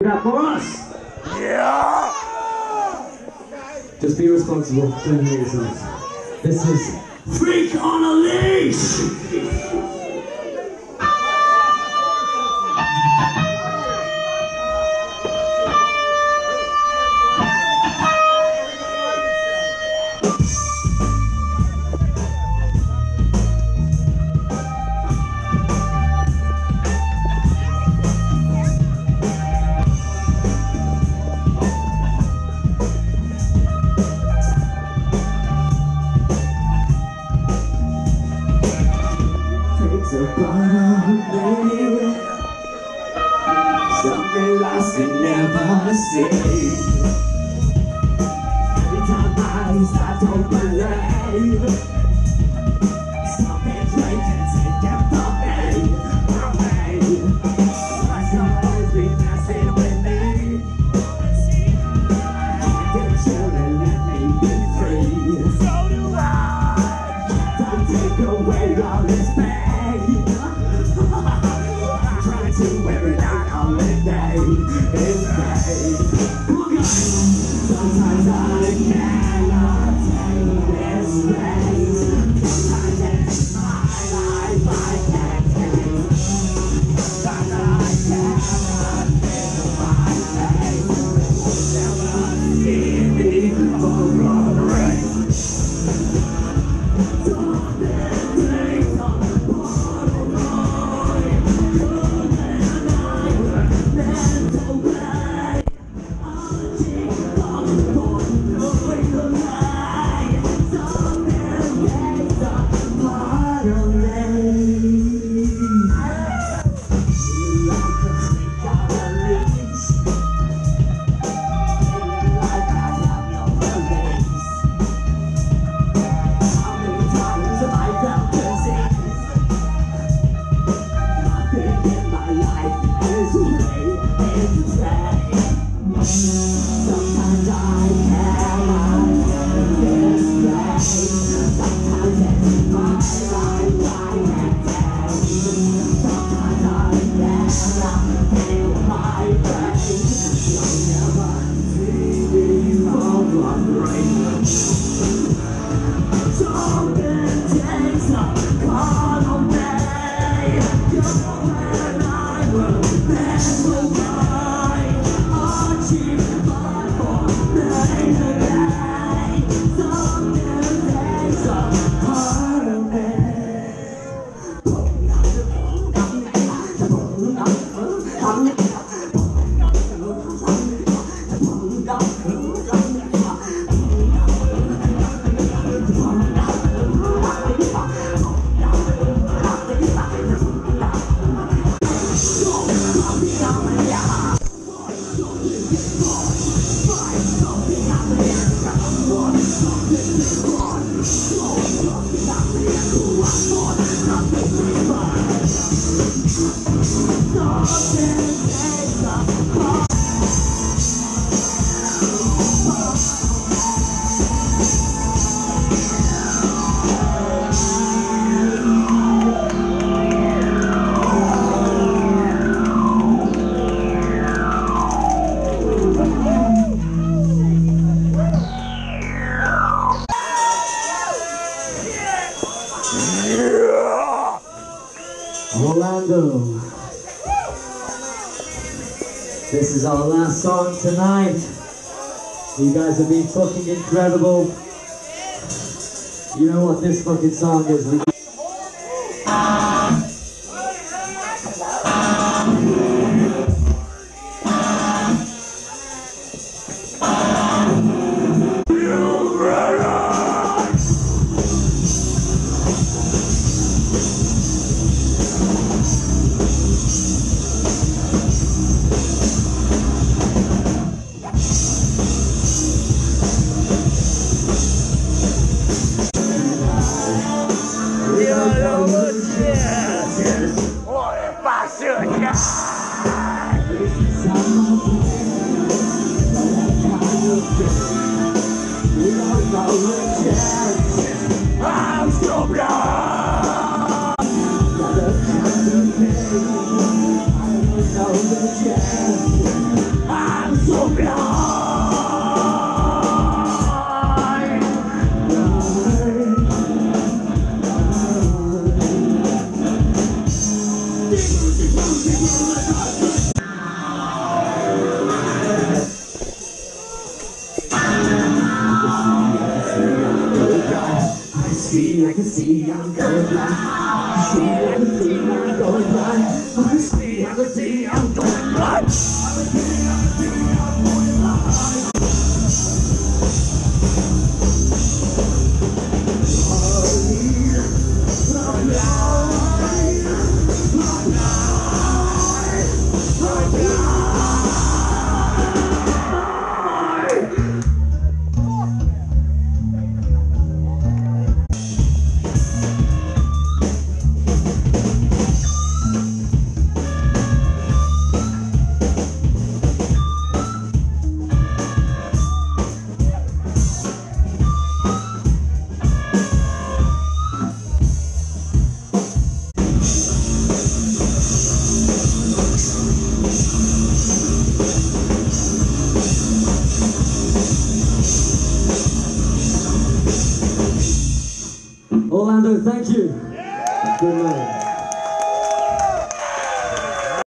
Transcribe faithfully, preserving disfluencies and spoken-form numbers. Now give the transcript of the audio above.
That for us? Yeah! Just be responsible, don't hurt yourselves. This is Freak on a Leash! Something lost and never seen. Every time I start to believe, something great can take up the pain, the pain. Why somebody's been messing with me? Can't you let me be free? So do I. Don't take away all this pain. To wear it out all the day, it's day. Sometimes I cannot take this place. Sometimes it's my life I can't take. Sometimes I cannot feel my face. Never see me overrate. Something takes on the bottom line. Orlando. This is our last song tonight. You guys have been fucking incredible. You know what this fucking song is? We See, I can see I'm going blind. See, I can see I'm going blind. I can see, I can see I'm going blind. I can see, I can see I'm going blind. I'm blind, I'm blind, I'm blind. Orlando, thank you. Good man.